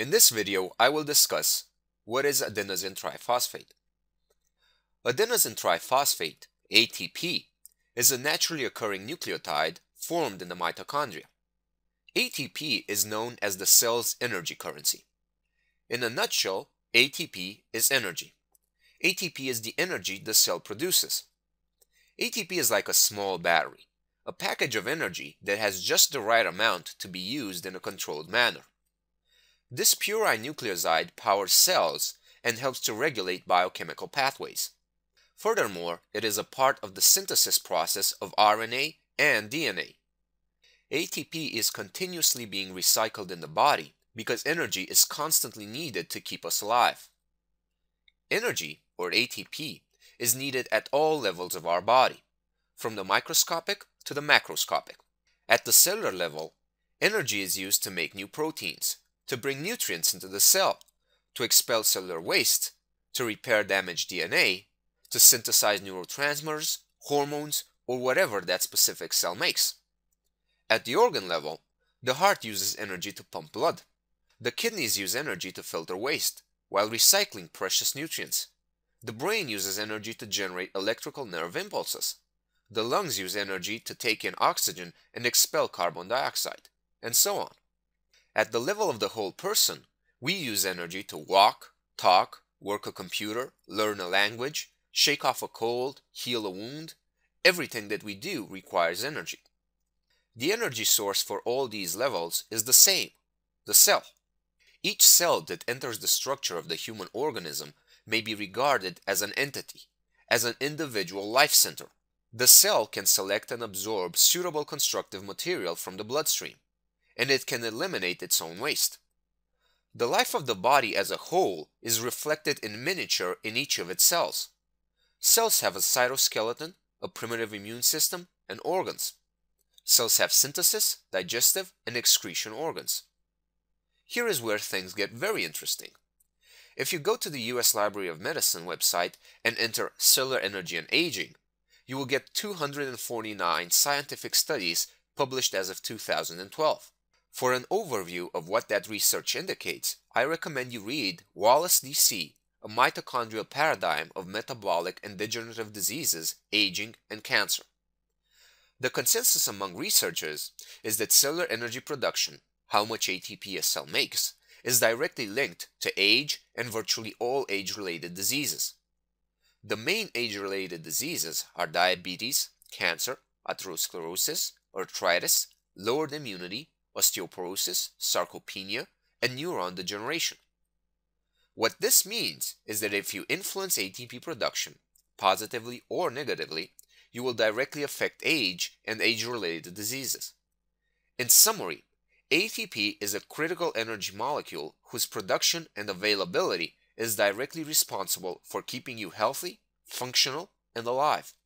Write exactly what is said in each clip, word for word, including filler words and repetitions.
In this video, I will discuss what is adenosine triphosphate. Adenosine triphosphate, A T P, is a naturally occurring nucleotide formed in the mitochondria. A T P is known as the cell's energy currency. In a nutshell, A T P is energy. A T P is the energy the cell produces. A T P is like a small battery, a package of energy that has just the right amount to be used in a controlled manner. This purine nucleoside powers cells and helps to regulate biochemical pathways. Furthermore, it is a part of the synthesis process of R N A and D N A. A T P is continuously being recycled in the body because energy is constantly needed to keep us alive. Energy, or A T P, is needed at all levels of our body, from the microscopic to the macroscopic. At the cellular level, energy is used to make new proteins, to bring nutrients into the cell, to expel cellular waste, to repair damaged D N A, to synthesize neurotransmitters, hormones, or whatever that specific cell makes. At the organ level, the heart uses energy to pump blood. The kidneys use energy to filter waste, while recycling precious nutrients. The brain uses energy to generate electrical nerve impulses. The lungs use energy to take in oxygen and expel carbon dioxide, and so on. At the level of the whole person, we use energy to walk, talk, work a computer, learn a language, shake off a cold, heal a wound. Everything that we do requires energy. The energy source for all these levels is the same, the cell. Each cell that enters the structure of the human organism may be regarded as an entity, as an individual life center. The cell can select and absorb suitable constructive material from the bloodstream, and it can eliminate its own waste. The life of the body as a whole is reflected in miniature in each of its cells. Cells have a cytoskeleton, a primitive immune system, and organs. Cells have synthesis, digestive, and excretion organs. Here is where things get very interesting. If you go to the U S Library of Medicine website and enter cellular energy and aging, you will get two hundred forty-nine scientific studies published as of two thousand twelve. For an overview of what that research indicates, I recommend you read Wallace D C, A Mitochondrial Paradigm of Metabolic and Degenerative Diseases, Aging, and Cancer. The consensus among researchers is that cellular energy production, how much A T P a cell makes, is directly linked to age and virtually all age-related diseases. The main age-related diseases are diabetes, cancer, atherosclerosis, arthritis, lowered immunity, osteoporosis, sarcopenia, and neuron degeneration. What this means is that if you influence A T P production, positively or negatively, you will directly affect age and age-related diseases. In summary, A T P is a critical energy molecule whose production and availability is directly responsible for keeping you healthy, functional, and alive.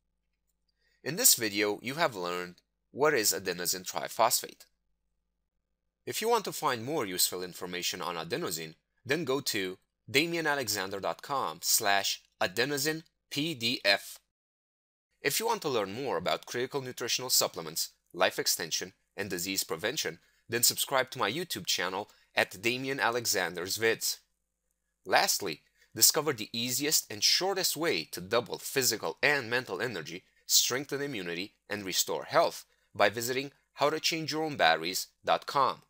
In this video, you have learned what is adenosine triphosphate. If you want to find more useful information on adenosine, then go to damian alexander dot com slash adenosine P D F. If you want to learn more about critical nutritional supplements, life extension, and disease prevention, then subscribe to my YouTube channel at Damian Alexander's Vids. Lastly, discover the easiest and shortest way to double physical and mental energy, strengthen immunity, and restore health by visiting how to change your own batteries dot com.